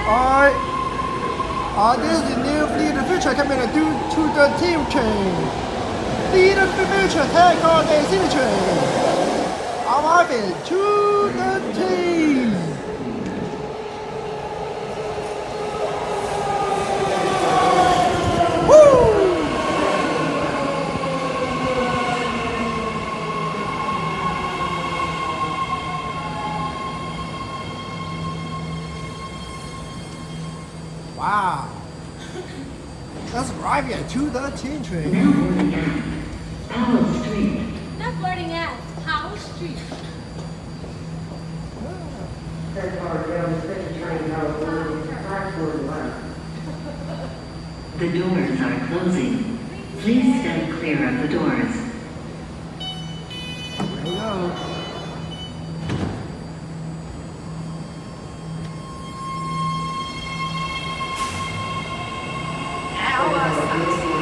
Alright. This is the new Fleet of the Future coming to the team train. Fleet of the Future, take on the city train. Arriving to the team. Wow. That's arriving to the team train. Now boarding at Powell Street. Not boarding at Powell Street. The doors are closing. Please stand clear of the doors. Here we go. Our